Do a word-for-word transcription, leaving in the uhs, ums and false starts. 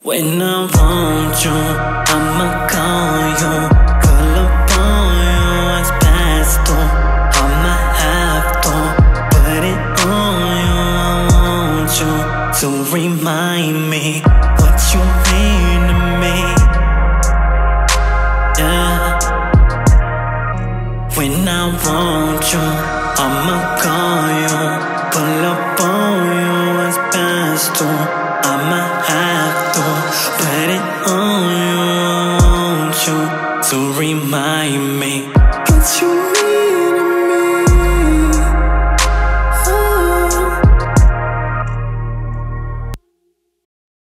When I want you, I'ma call you, pull up on you, it's past two. I'ma have to put it on you. I want you to remind me what you mean to me. Yeah. When I want you, I'ma call you.